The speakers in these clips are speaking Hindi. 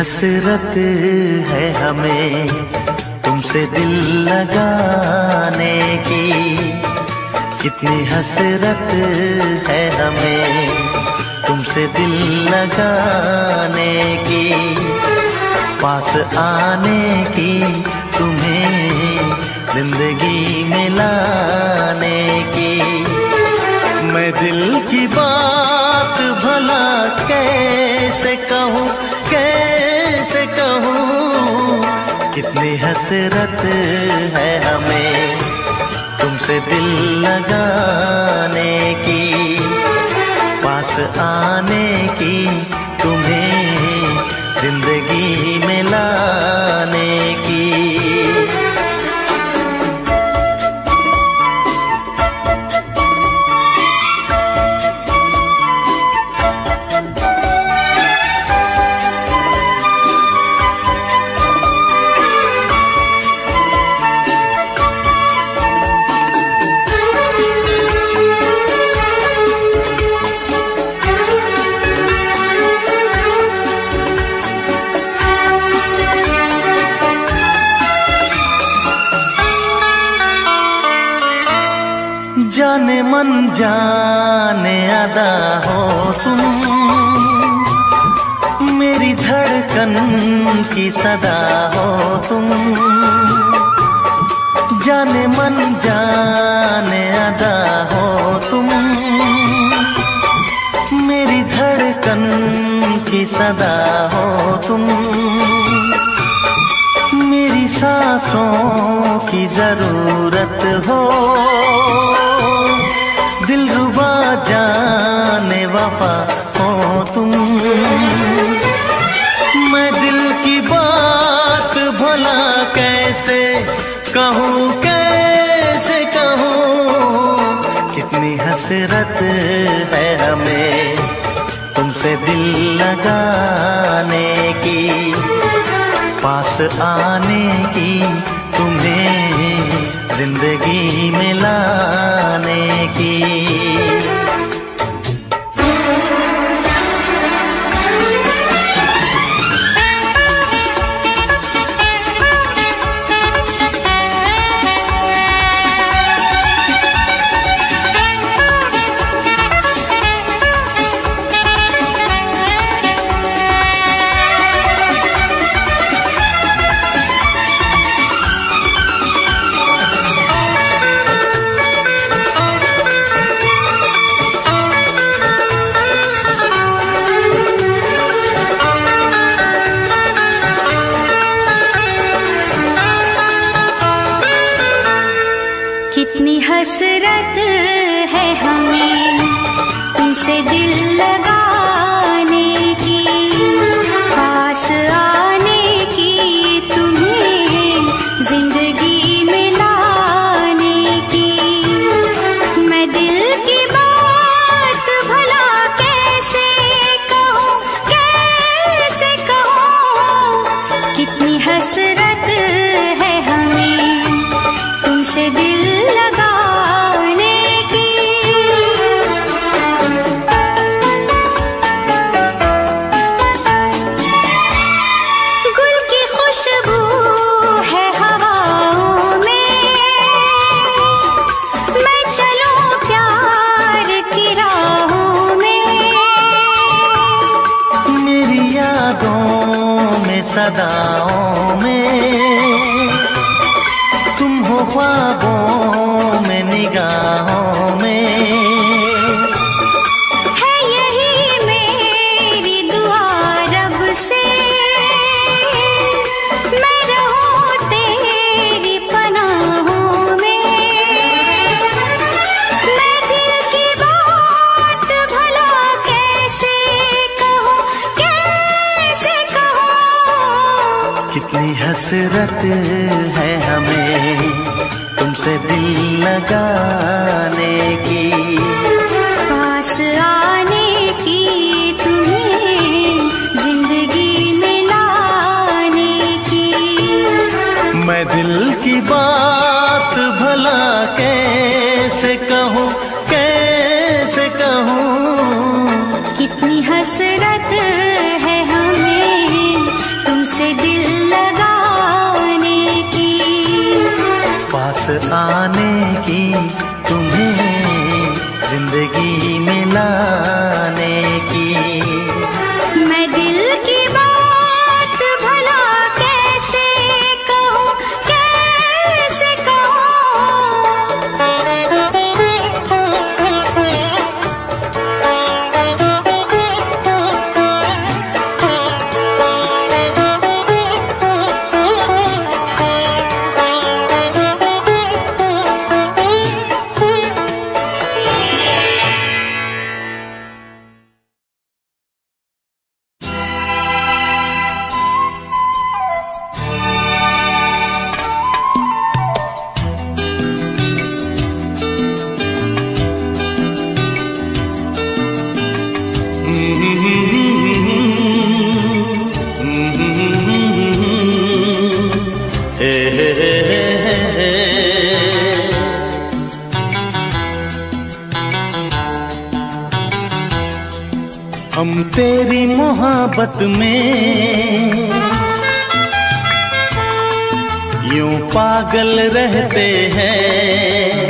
हसरत है हमें तुमसे दिल लगाने की, कितनी हसरत है हमें तुमसे दिल लगाने की, पास आने की, तुम्हें जिंदगी में लाने की। मैं दिल की बात भला कैसे कहूँ, कैसे कहूँ, कितनी हसरत है हमें तुमसे दिल लगाने की, पास आने की, तुम्हें जिंदगी में लाने की। जाने मन जाने अदा हो तुम, मेरी धड़कन की सदा हो तुम। जाने मन जाने अदा हो तुम, मेरी धड़कन की सदा हो तुम। मेरी सांसों की जरूरत हो, दिलरुबा जाने वफा हो तुम। मैं दिल की बात भला कैसे कहूँ, कैसे कहूँ, कितनी हसरत है हमें तुमसे दिल लगाने की, पास आने की, तुम्हें जिंदगी में लाने की। कितनी हसरत है हमें तुमसे दिल लगाने की, पास आने की, तुम्हें जिंदगी में लाने की। मैं दिल की बात भला कैसे कहूँ, कैसे कहूँ, कितनी हसरत है हमें तुमसे दिल लगाने की। गुल की खुशबू है हवाओं में, मैं चलूं प्यार की राहों में। मेरी यादों में सदाओं में, तुम हो ख्वाबों में निगाहों में। है यही मेरी दुआ रब से, मैं रहूं तेरी पनाहों में। मैं दिल की बात भला कैसे कहूँ, कैसे कहूँ, कितनी हसरत है हमें तुमसे दिल लगाने की, पास आने की, तुम्हें जिंदगी में लाने की। मैं दिल की बात भला कैसे कहूँ, कैसे कहूँ, कितनी हसरत है हमें की तुम्हें जिंदगी में लाने की। मैं दिल की बात भला कैसे कहूँ, कैसे हम तेरी मोहब्बत में यूं पागल रहते हैं।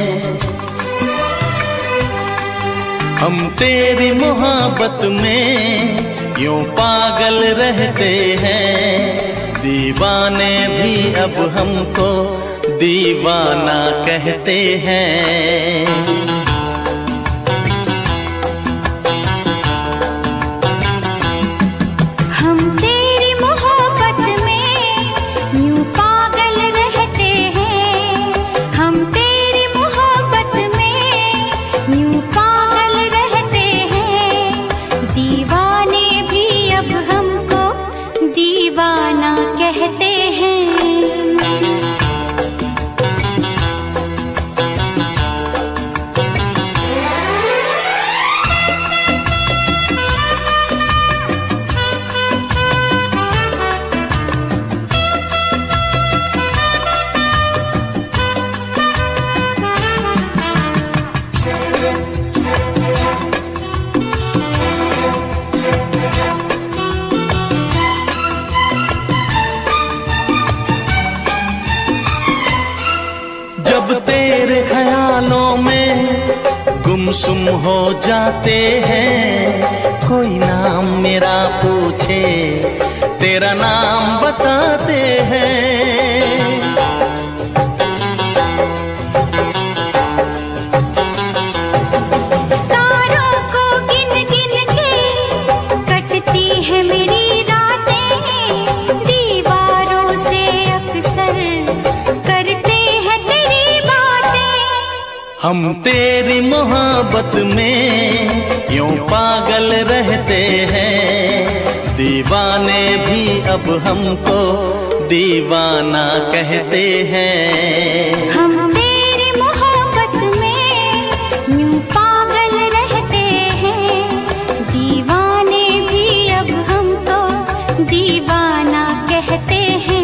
हम तेरी मोहब्बत में यूं पागल रहते हैं। दीवाने भी अब हमको दीवाना कहते हैं। जब तेरे ख्यालों में गुमसुम हो जाते हैं। कोई नाम मेरा पूछे तेरा नाम बताते हैं। तारों को गिन गिन के कटती है मेरी रातें। दीवारों से अक्सर करते हैं तेरी बातें। हम तेरी मोहब्बत में यूं पागल रहते हैं। दीवाने भी अब हमको दीवाना कहते हैं। हम तेरी मोहब्बत में यूं पागल रहते हैं। दीवाने भी अब हमको दीवाना कहते हैं।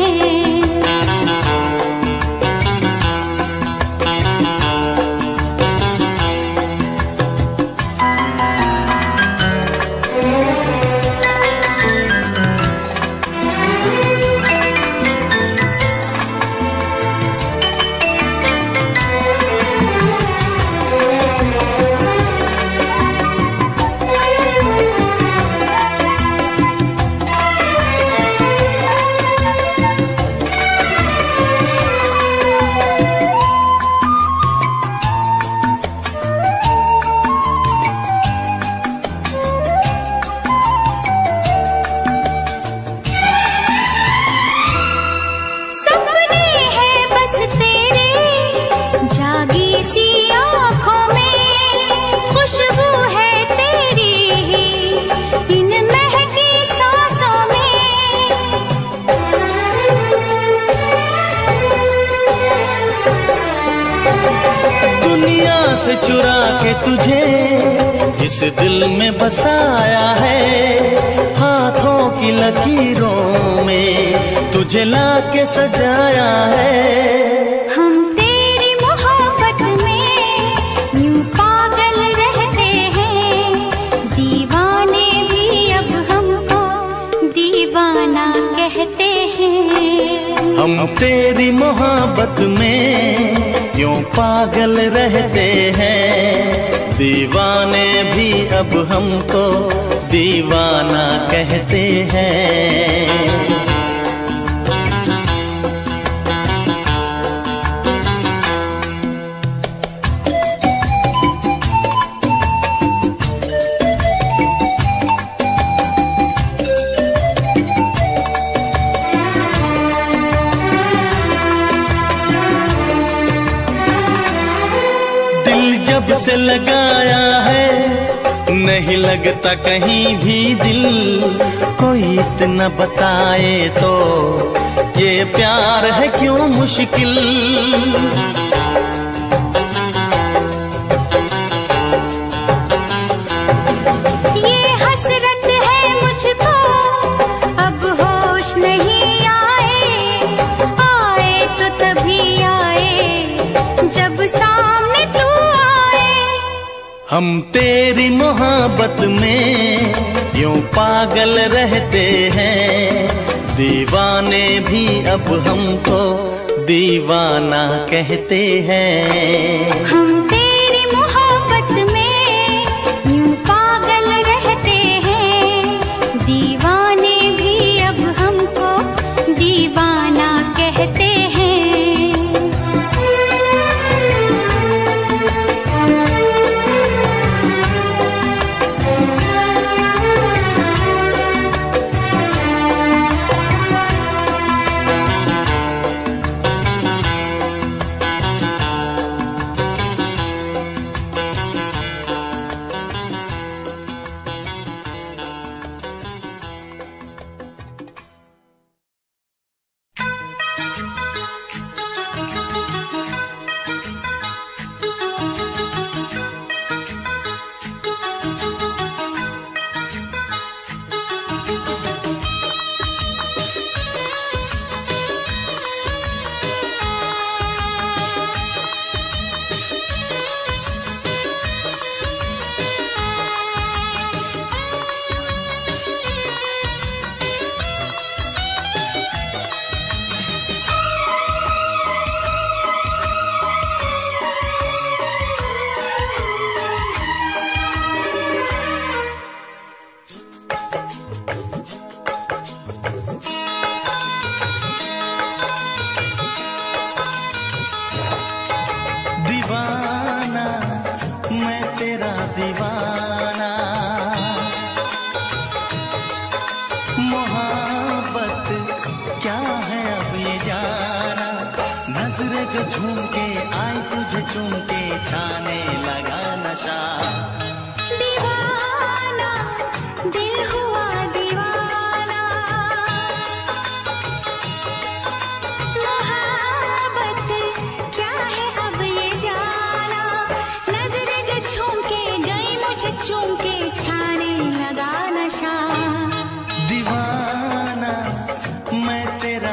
से चुरा के तुझे इस दिल में बसाया है। हाथों की लकीरों में तुझे लाके सजाया है। हम तेरी मोहब्बत में यूं पागल रहते हैं। दीवाने भी अब हमको दीवाना कहते हैं। हम तेरी मोहब्बत में यूं पागल रहते हैं। दीवाने भी अब हमको दीवाना कहते हैं। जब से लगाया है नहीं लगता कहीं भी दिल। कोई इतना बताए तो ये प्यार है क्यों मुश्किल। ये हसरत है मुझको अब होश नहीं आए। आए तो तभी आए जब सामने तू। हम तेरी मोहब्बत में यूं पागल रहते हैं। दीवाने भी अब हमको दीवाना कहते हैं। हम तेरी मोहब्बत में यूं पागल रहते हैं। दीवाने भी अब हमको दीवाना कहते हैं। दीवाना मैं तेरा दीवाना। मोहब्बत क्या है अब ये जाना। नजरें जो झूम के आई तुझे चूम के छाने लगा नशा। दीवाना दिल हुआ दीवाना। मोहब्बत क्या है अब ये जाना। नजरें जो झूम के गई मुझे चूम के छाने लगा नशा। दीवाना मैं तेरा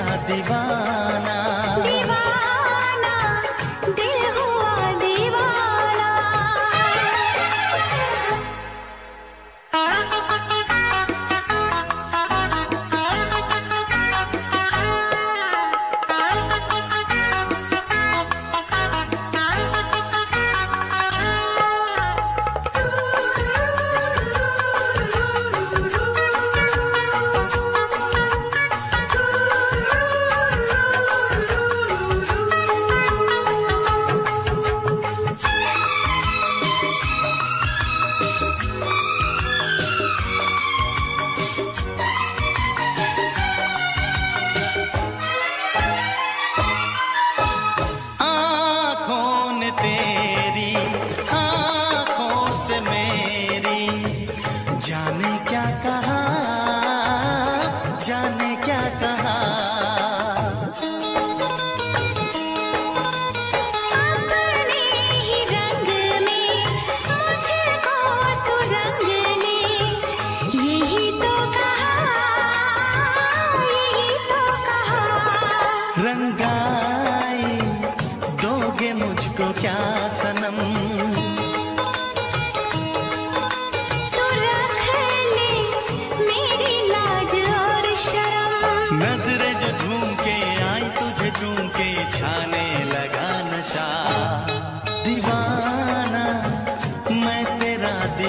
दीवाना। दीवाना दिल हुआ दीवाना।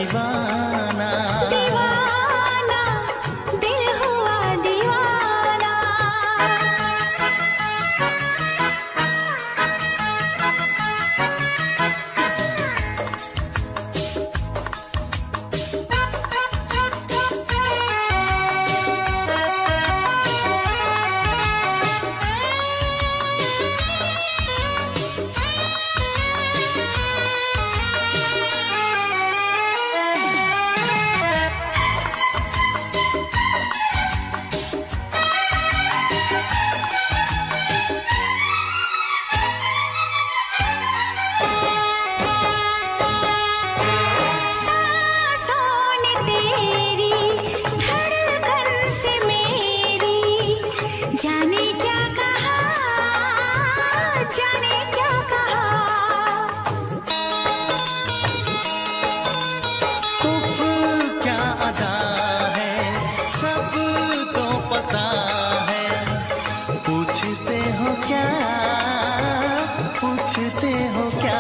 दीवाना, दीवाना दिल हुआ दीवाना। पूछते हो क्या?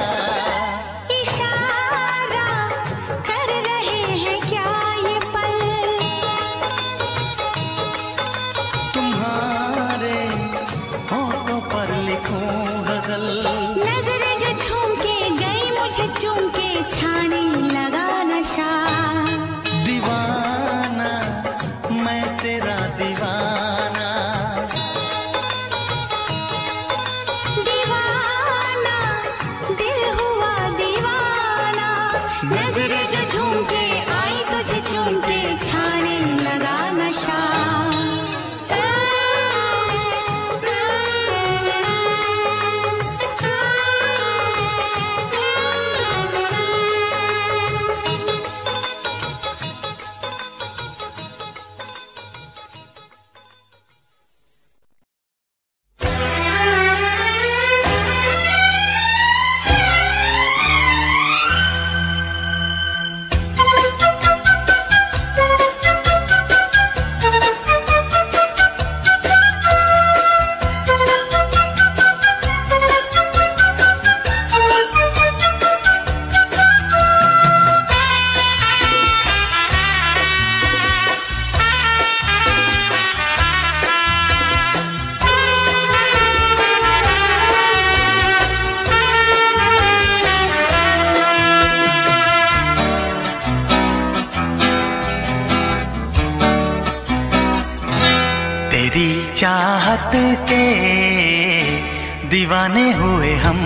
इशारा कर रहे हैं क्या ये पल? तुम्हारे होठों पर लिखूं गजल। नजरें जो झूम के गई मुझे चूम के छाने लगा नशा। दीवाना मैं तेरा दीवाना, नजरें जो झूम के आई तुझे चूम के छाने लगा नशा। तेरी चाहत के दीवाने हुए हम,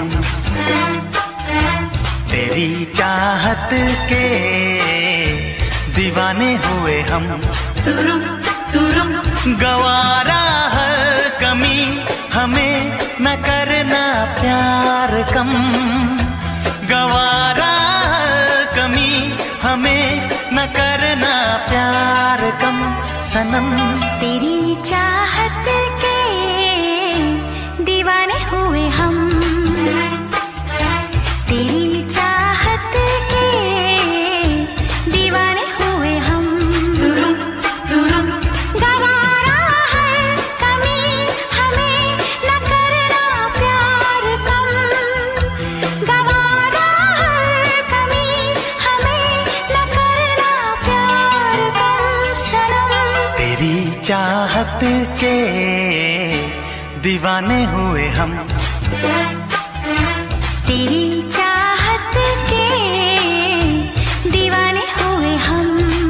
तेरी चाहत के दीवाने हुए हम। गवारा हर कमी हमें न करना प्यार कम, गवारा हर कमी हमें न करना प्यार कम सनम। तेरी चाहत के दीवाने हुए हम, तेरी चाहत के दीवाने हुए हम। गवारा हर कमी हमें न करना प्यार कम, गवारा हर कमी हमें न करना प्यार कम सनम। तेरी चाहत के दीवाने हुए हम, तेरी चाहत के दीवाने हुए हम।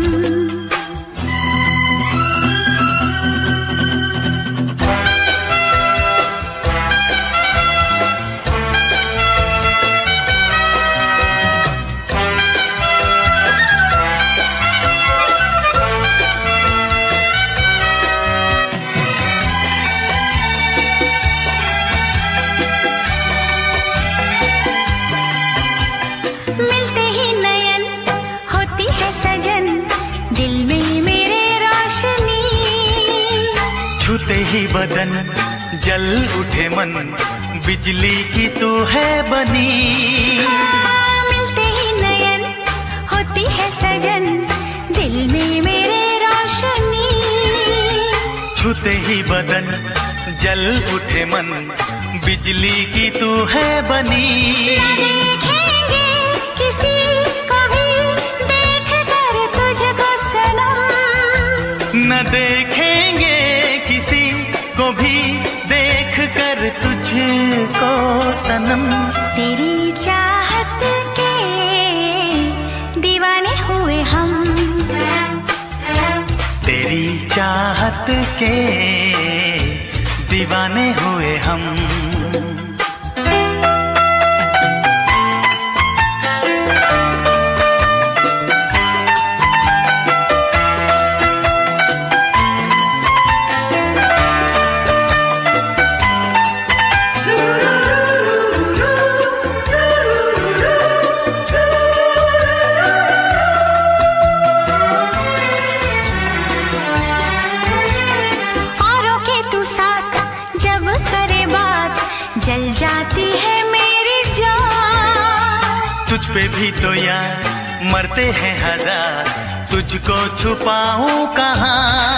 मिलते ही नयन होती है सजन, दिल में मेरे रोशनी। छूते ही बदन जल उठे मन, बिजली की तू है बनी। मिलते ही नयन होती है सजन, दिल में मेरे रोशनी। छूते ही बदन जल उठे मन, बिजली की तू है बनी। देखेंगे किसी को भी देख सनम। तेरी चाहत के दीवाने हुए हम, तेरी चाहत के दीवाने हुए हम। तुझ पे भी तो यार मरते हैं हजार, तुझको छुपाऊं कहाँ।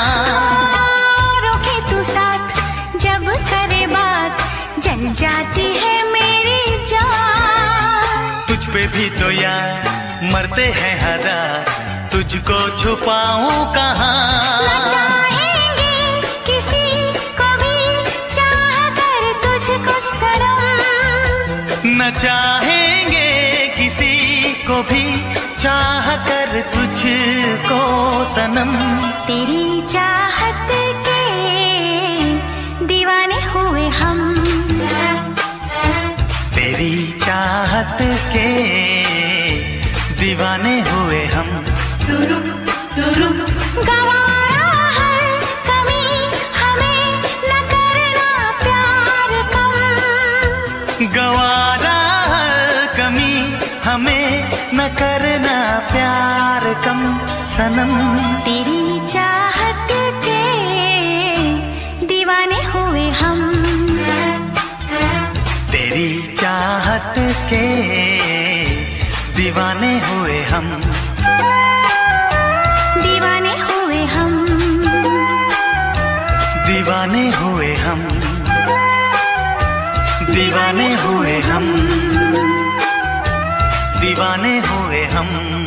रोके तू साथ जब करे बात, जल जाती है मेरी जान। तुझ पे भी तो यार मरते हैं हजार, तुझको छुपाऊं कहाँ। न चाहेंगे किसी को भी चाह कर तुझको सनम, न चाहेंगे किसी को भी चाह कर तुझको सनम। तेरी चाहत के दीवाने हुए हम, तेरी चाहत के दीवाने हुए हम। गवारा हर कमी हमें न करना प्यार कम, गवारा हर कमी हमें न करना प्यार कम सनम। तेरी चाहत के दीवाने हुए हम, तेरी चाहत के दीवाने हुए हम। दीवाने हुए हम, दीवाने हुए हम, दीवाने हुए हम, दीवाने हुए हम।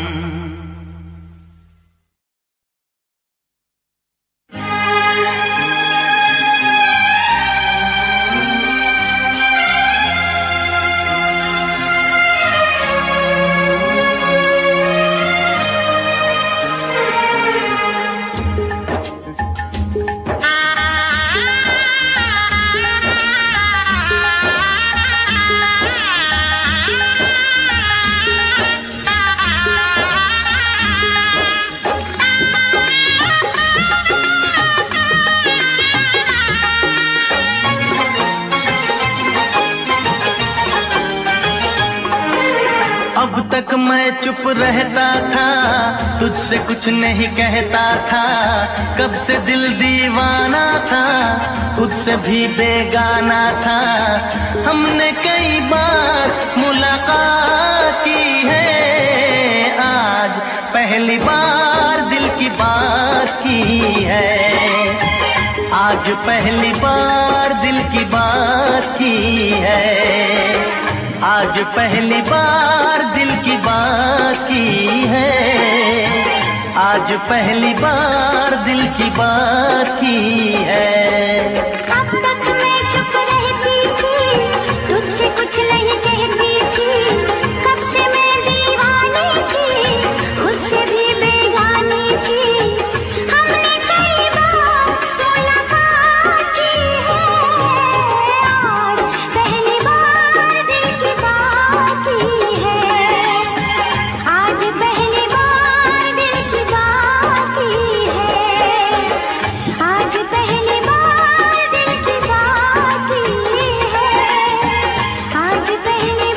अब तक मैं चुप रहता था, तुझसे कुछ नहीं कहता था। कब से दिल दीवाना था, खुद से भी बेगाना था। हमने कई बार मुलाकात की है, आज पहली बार दिल की बात की है। आज पहली बार दिल की बात की है, आज पहली बार दिल की बात की है। आज पहली बार दिल की बात की है। अब तक मैं चुप रहती थी, तुझसे कुछ नहीं कहती थी। कब से मैं दीवानी थी, खुद से भी बेगानी थी। हमने कई बार मुलाकात की है, आज पहली बार दिल की बात की है। आज पहली बार दिल की बात की है, आज पहली बार दिल की बात की है, आज पहली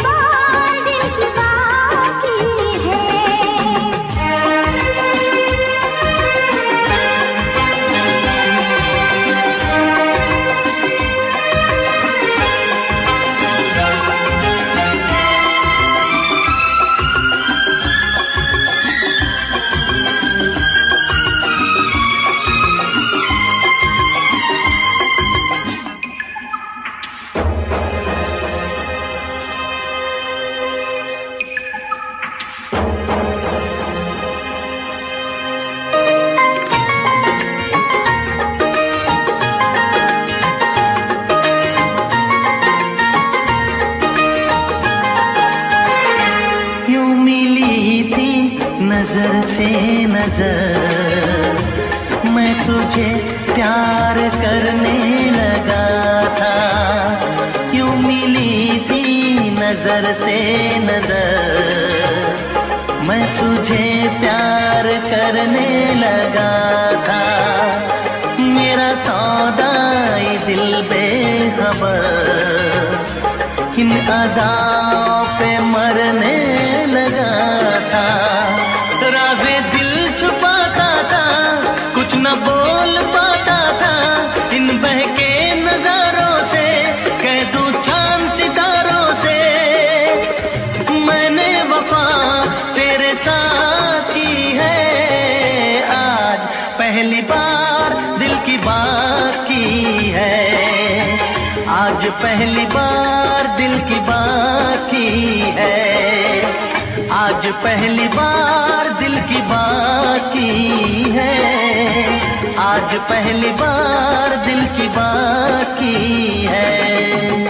नजर से नजर मैं तुझे प्यार करने लगा था, यूं मिली थी नजर से नजर मैं तुझे प्यार करने लगा था। मेरा सौदाई दिल बेखबर इन अदाओं पे मरने लगा था। राज़े दिल छुपाता था, कुछ न बोल पाता था, इन बहके नजारों से कह दूं चांद सितारों से मैंने वफा तेरे साथ की है। आज पहली बार दिल की बात की है, आज पहली बार दिल की बात की है, आज पहली बार दिल की बात की है, आज पहली बार दिल की बात की है।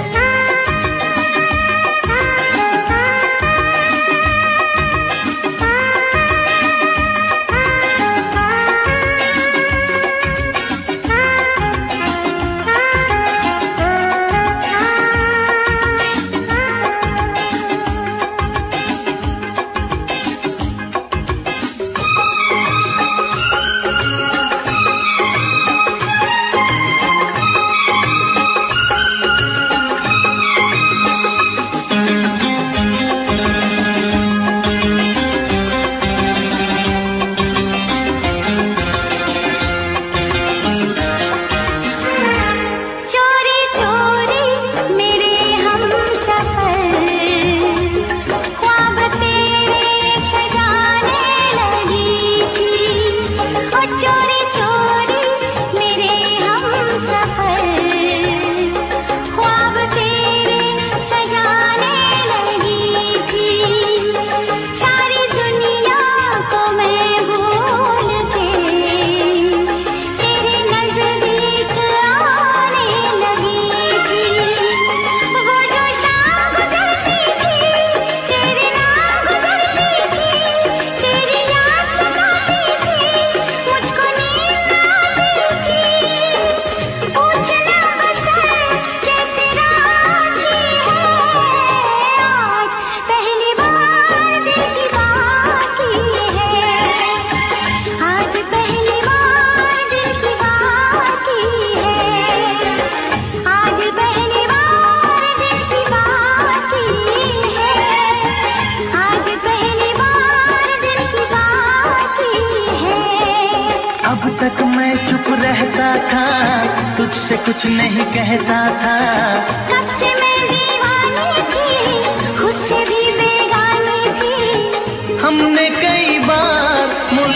तुझसे कुछ नहीं कहता था, कब से मैं दीवानी थी, खुद से भी बेगानी थी। हमने कई बार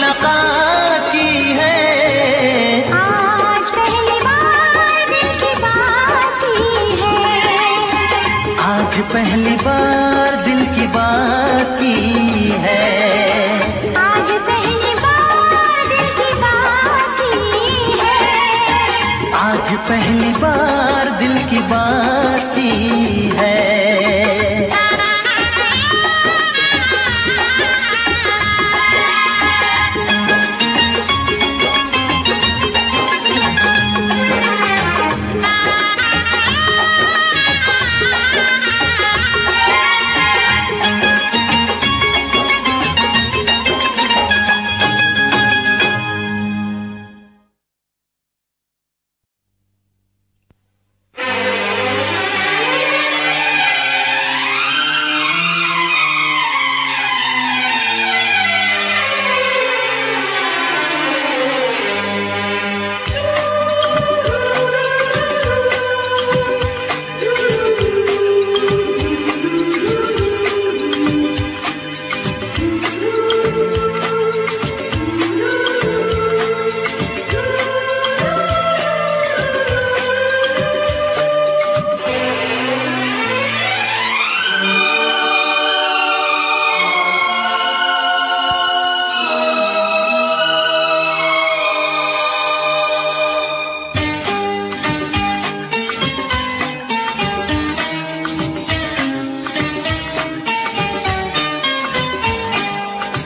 मुलाकात की है, आज पहली बार दिल की बात की है, आज पहली बार दिल की बात की है, आज पहली बार दिल की बात की है, आज पहली बार दिल की बात की है।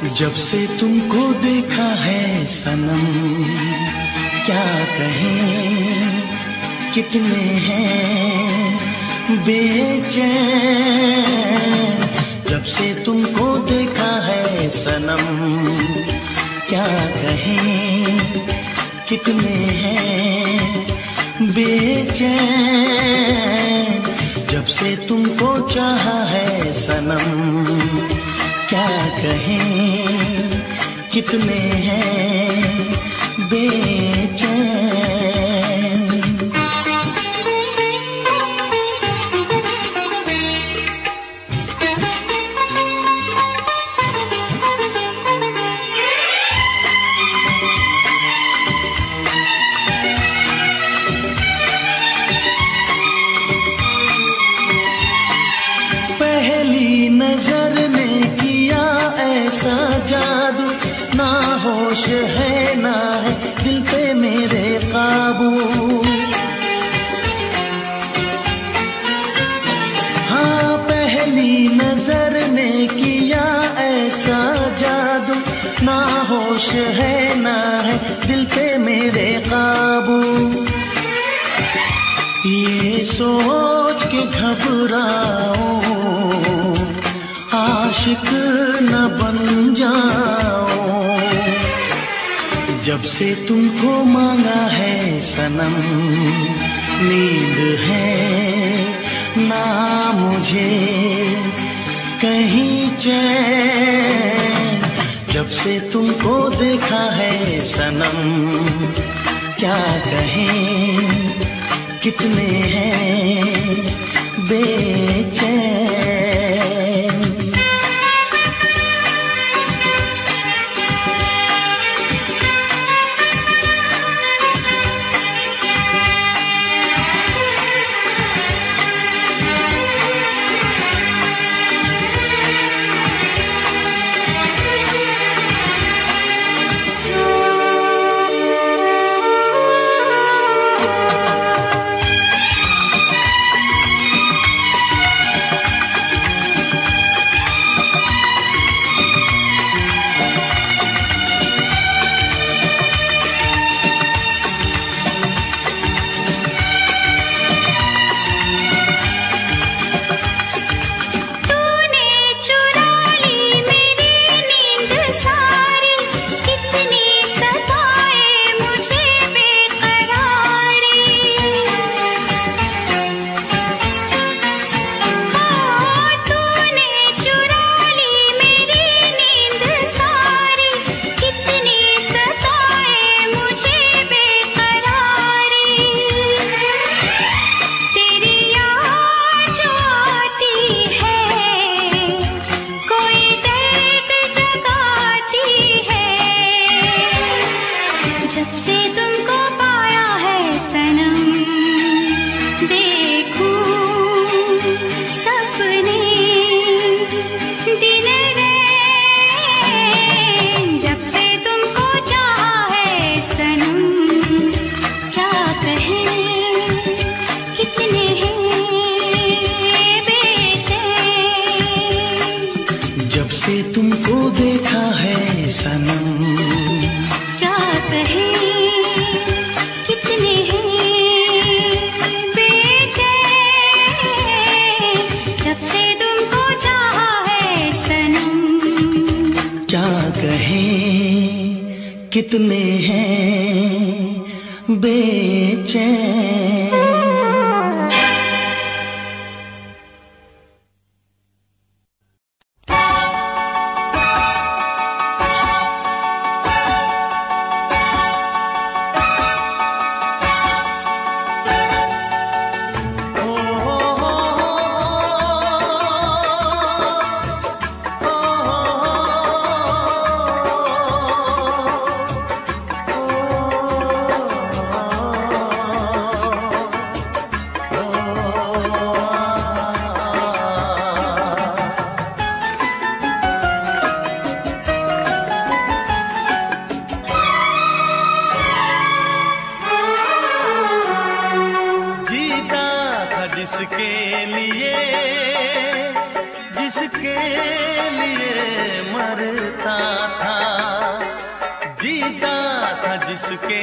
जब से तुमको देखा है सनम, क्या कहें कितने हैं बेचैन। जब से तुमको देखा है सनम, क्या कहें कितने हैं बेचैन। जब से तुमको चाहा है सनम, क्या कहें कितने हैं बेचैन। पहली नजर ने किया ऐसा जादू, ना होश है ना है दिल पे मेरे काबू। हाँ, पहली नजर ने किया ऐसा जादू, ना होश है ना है दिल पे मेरे काबू। ये सोच के घबराओ आशिक न बन जाओ। जब से तुमको मांगा है सनम, नींद है ना मुझे कहीं चैन। जब से तुमको देखा है सनम, क्या कहें कितने हैं बेचैन। जब से तुमको देखा है सनम, क्या कहें कितने हैं बेचैन। जब से तुमको चाहा है सनम, क्या कहें कितने हैं बेचैन। जिसके लिए मरता जिसके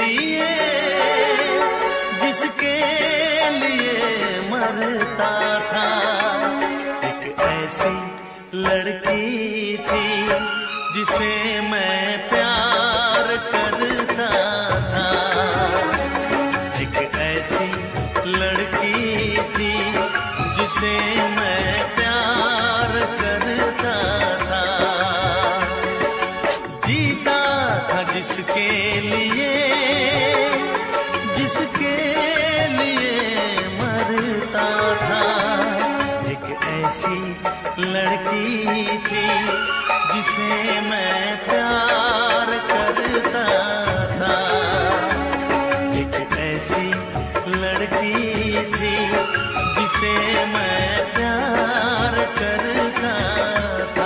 लिए मरता था। एक ऐसी लड़की थी जिसे मैं प्यार करता था। एक ऐसी लड़की थी जिसे मैं प्यार करता था। जीता था जिसके लिए मरता था। एक ऐसी लड़की थी जिसे मैं प्यार करता था। एक ऐसी लड़की थी जिसे मैं प्यार करता था।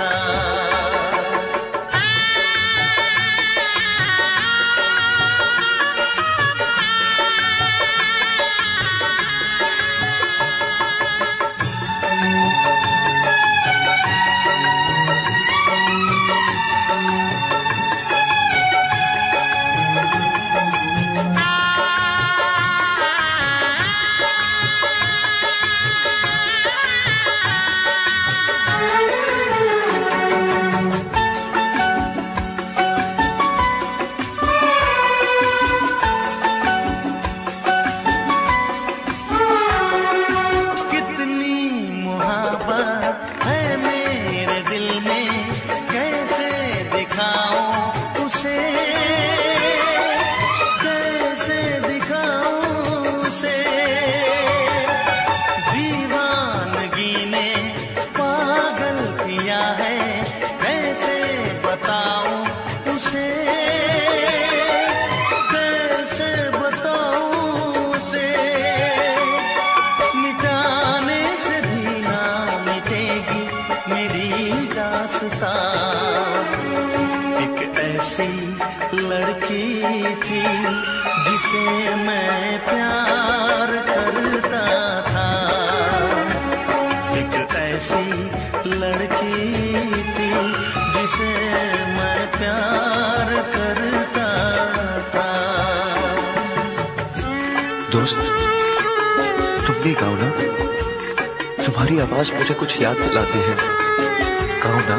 एक ऐसी लड़की थी जिसे मैं प्यार करता था। एक ऐसी लड़की थी जिसे मैं प्यार करता था। दोस्त, तुम भी गाओ ना। तुम्हारी आवाज मुझे कुछ याद दिलाती है। गाओ ना।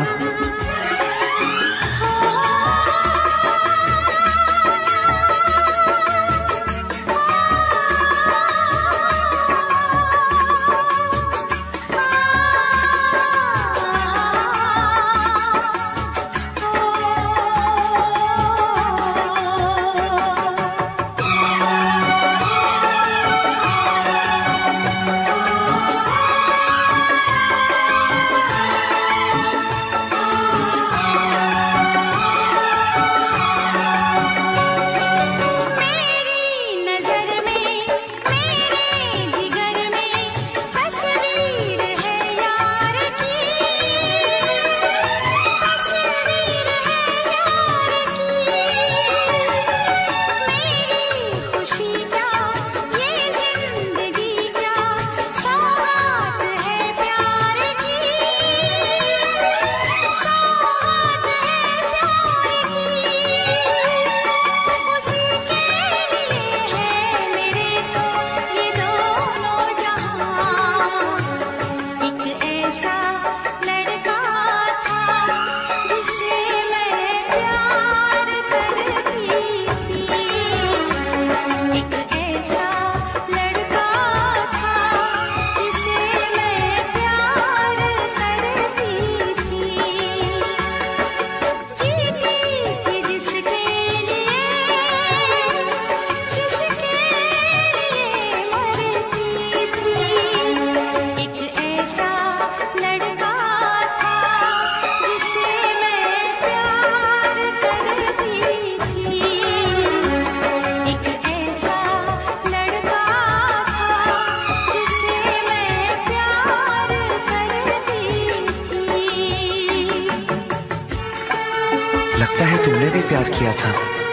लगता है तुमने भी प्यार किया था।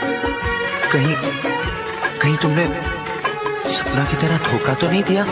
कहीं तुमने सपना की तरह धोखा तो नहीं दिया?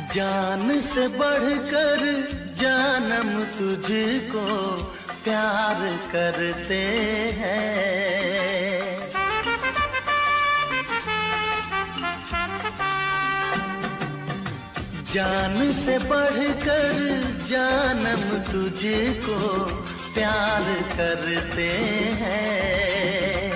जान से बढ़कर जानम तुझको प्यार करते हैं। जान से बढ़कर जानम तुझको प्यार करते हैं।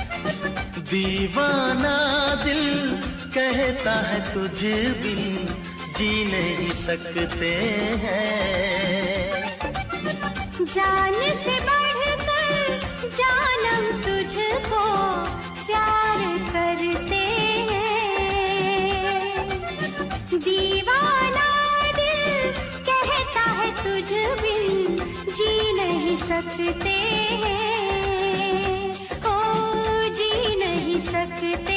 दीवाना दिल कहता है तुझ बिन जी नहीं सकते हैं। जान से बढ़कर जानम तुझको प्यार करते हैं। दीवाना दिल कहता है तुझ बिन जी नहीं सकते हैं। ओ जी नहीं सकते।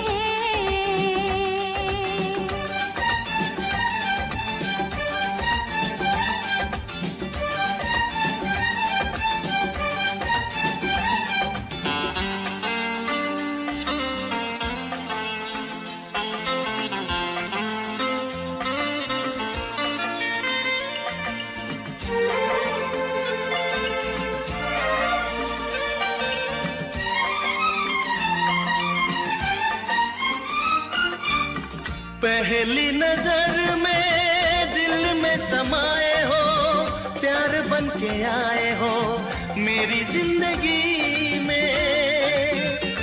पहली नजर में दिल में समाए हो, प्यार बन के आए हो मेरी जिंदगी में।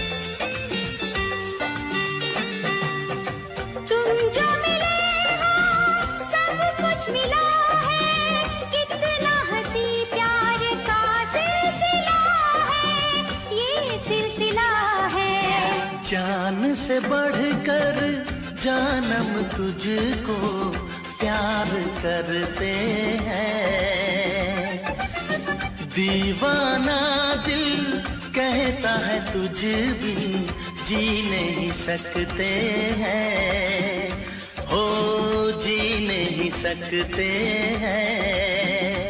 तुम जो मिले हो सब कुछ मिला है, कितना हंसी प्यार का सिलसिला है, ये सिलसिला है। जान से बढ़कर जानम तुझको प्यार करते हैं। दीवाना दिल कहता है तुझ बिन जी नहीं सकते हैं। हो जी नहीं सकते हैं।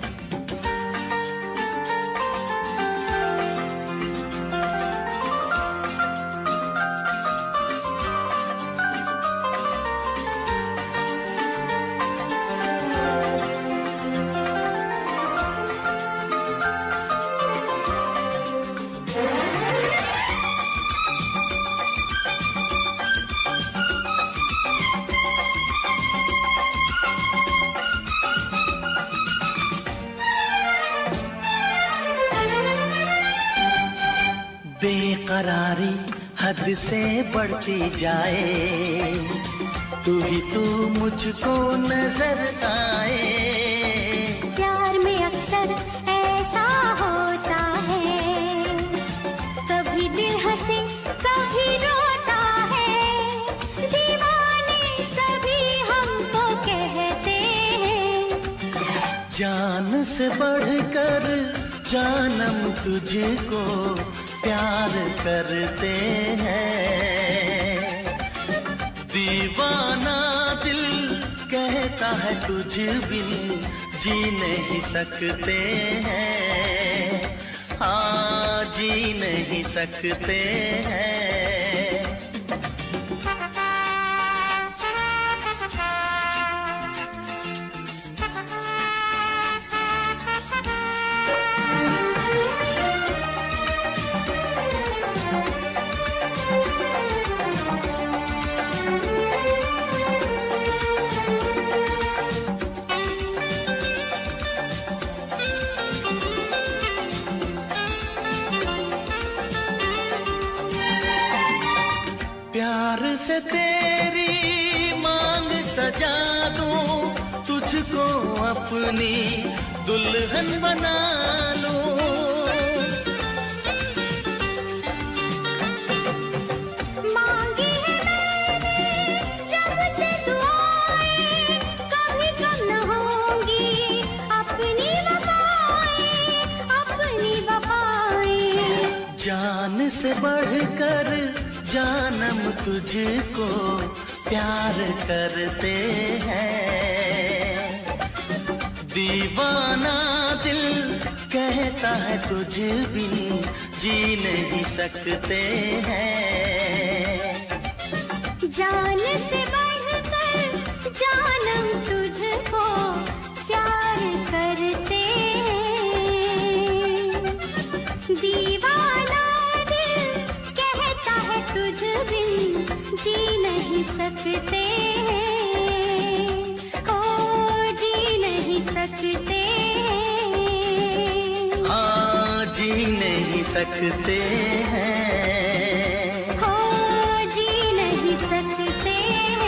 बेकरारी हद से बढ़ती जाए, तू ही तू मुझको नजर आए। प्यार में अक्सर ऐसा होता है, कभी दिल हंसे कभी रोता है, दीवाने सभी हमको कहते हैं। जान से बढ़कर जानम तुझको प्यार करते हैं। दीवाना दिल कहता है तुझ बिन जी नहीं सकते हैं। हाँ जी नहीं सकते हैं। प्यार से तेरी मांग सजा दूं, तुझको अपनी दुल्हन बना लूं। मांगी है मैंने जब से दुआएं, कभी कम न होंगी अपनी वफाएं, अपनी वफाएं। जान से बढ़कर जानम तुझको प्यार करते हैं। दीवाना दिल कहता है तुझ बिन जी नहीं सकते हैं। जान से बढ़कर जान तुझ बिन जी नहीं सकते, ओ जी नहीं सकते, हाँ जी नहीं सकते हैं, ओ जी नहीं सकते हैं।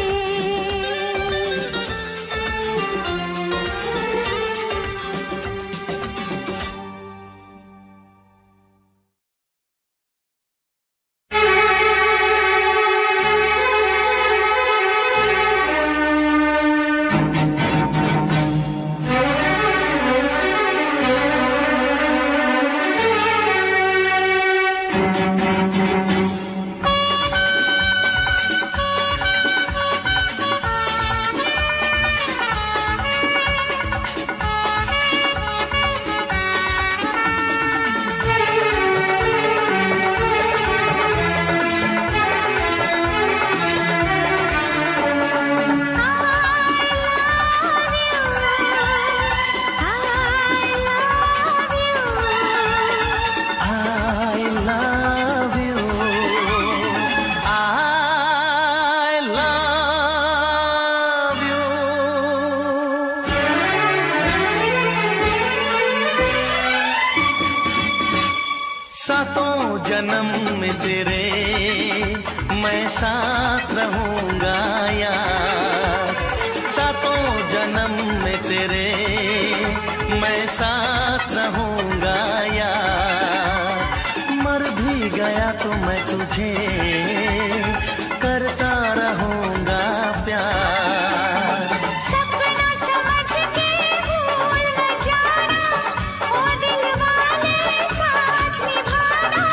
सातों जन्म में तेरे मैं साथ रहूंगा यार, सातों जन्म में तेरे मैं साथ रहूंगा यार, मर भी गया तो मैं तुझे करता रहूंगा प्यार। सपना समझ के भूल न जाना, ओ दिल वाले साथ निभाना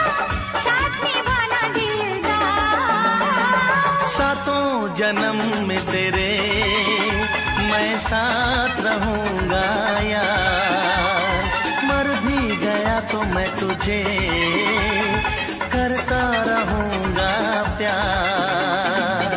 दिलदार। सातों जन्म में तेरे मैं साथ रहूंगा यार, मर भी गया तो मैं तुझे करता रहूंगा प्यार।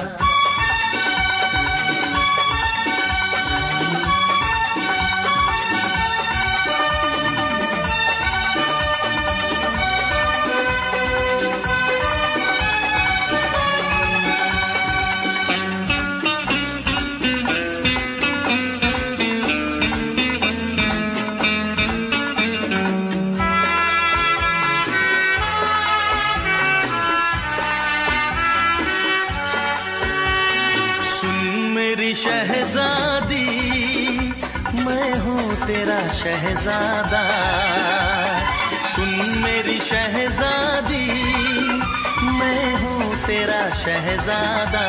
शहजादी मैं हूँ तेरा शहजादा, सुन मेरी शहजादी मैं हूँ तेरा शहजादा,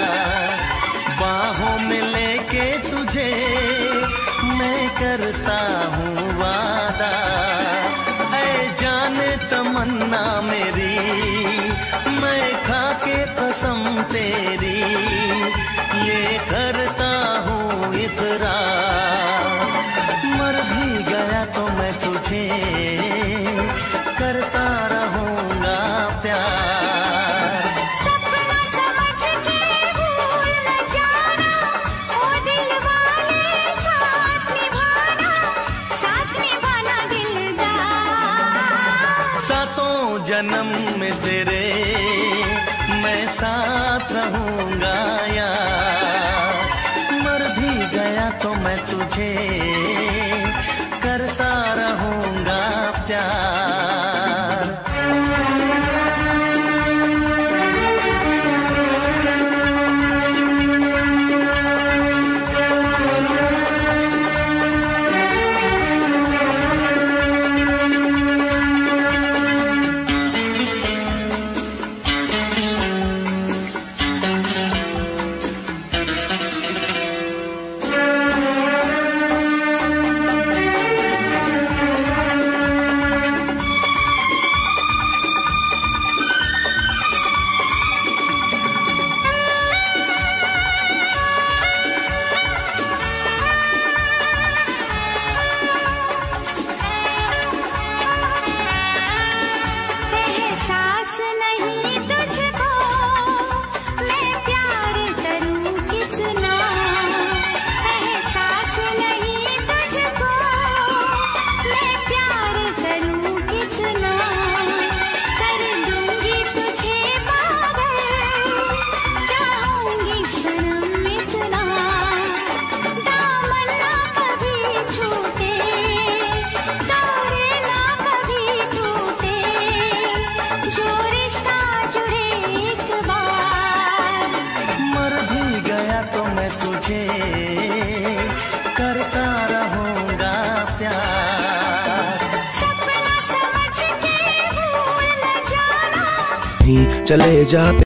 बाहों में लेके तुझे मैं करता हूँ वादा, ऐ जाने तमन्ना मेरी मैं खाके कसम तेरी ये करता हूँ इकरार, मर भी गया तो मैं तुझे करता रहूंगा प्यार। सपना समझ के भूल न जाना, ओ दिल वाले साथ निभाना दिलदार। सातों जन्म में तेरे मैं साथ रहूंगा यार, मर भी गया तो मैं तुझे करता रहूंगा प्यार। मैं तुझे करता रहूंगा प्यार। सपना समझ के भूल न जाना, चले जाते